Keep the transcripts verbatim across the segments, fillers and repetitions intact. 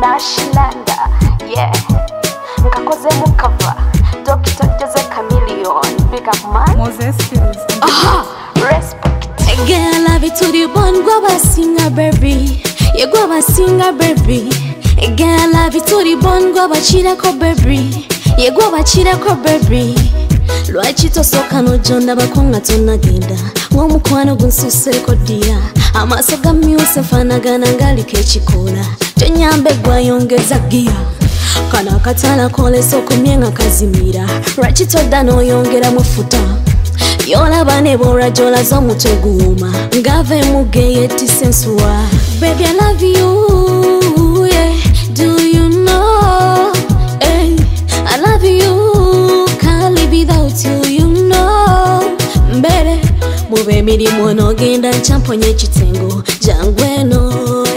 Nash Landa, yeah. Nkakoze mukava, Doctor Jose Chamelion, big up man. Moses skills. Aha, respect. Girl, love it to the bone, go a singer, baby. You go a singer, baby. Girl, love it to the bone, go a chira ko, baby. You go a chira ko, baby. Lwaki tosoka nojonda bakonga tonagenda ng'omukwano gunsuseko ddiya amaaso gamyuse fanagana ngaliko ekikola tonyambe gwayongeza giya kana akatala kolesa okomye nga kazimira lwaki todda n'oyongeramu futa yolaba ne bw'olwajola z'omutwe guwuma ngava emugga eyettisa ensuwa. Baby, I love you, yeah. Do you know, hey, I love you. Without you, you know, mbere mube emirimu onogenda nchamponye ekitengo jangu eno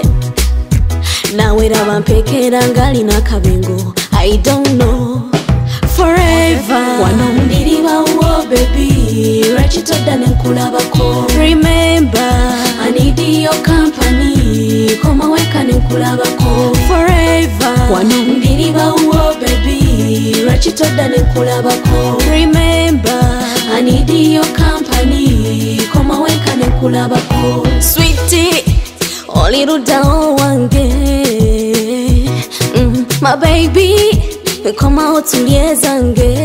nawe raba mpekera ngalina akabengo. I don't know forever wano ndiribawo baby lwaki todda nenkulabako. Remember I need your company koma weka nenkulabako. Forever wano ndiribawo baby lwaki todda nenkulabako. Remember I need your company koma weka nenkulabako. Sweetie oli luddawo wange, mm, my baby koma otulye zange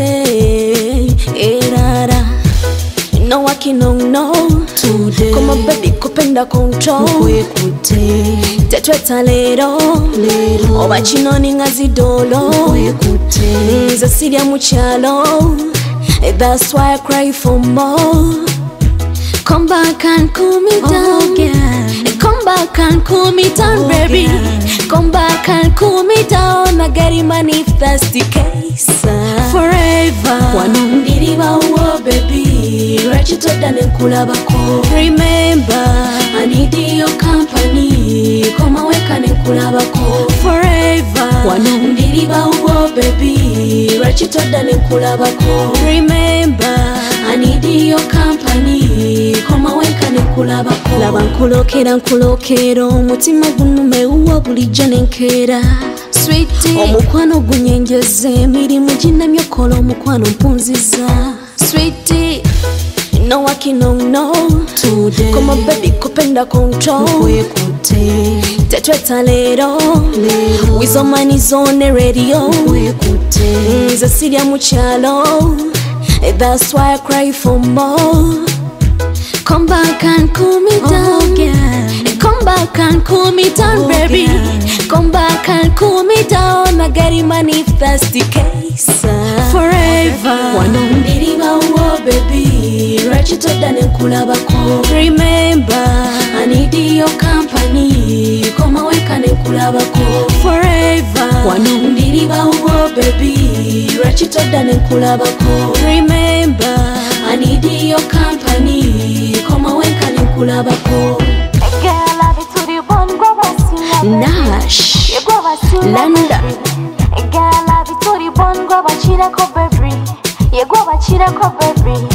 erara no working no today. Koma baby kupenda control kwekute tetweta lero lero oba kino ninga zidolo kwekute nze sirya mu kyalo. That's why I cry for more. Come back and cool me down, girl. Come back and cool me down, baby. Come back and cool me down. I got him, man, if that's the case. Forever wano ndiribawo baby lwaki todda nenkulabako. Remember I need your company koma weka nenkulabako. Forever wano ndiribawo baby lwaki todda nenkulabako. Remember I need your company koma weka nenkulabako. Laba nkulokera nkulokera omutima gunume uwo bulijjo nenkera. Sweetie omukwano gunyenjeze emirimu ginamye okola omukwano mpunziza. Sweetie no working no today. Koma baby kupenda control kwekute tetweta lero lero wizomanizo on radio kwekute nze sirya mu kyalo. That's why I cry for more. Come back and cool me down, girl. Come back and cool me down, baby. Come back and cool me down. I got him, man, if that's the case. Forever wano ndiribawo baby lwaki todda nenkulabako. Remember I need your company koma weka nenkulabako. Forever wano ndiribawo baby lwaki todda nenkulabako. Remember I need your company koma weka nenkulabako. Nash Landa Girl, love it to the bone, go bachira ko baby. You go bachira ko baby.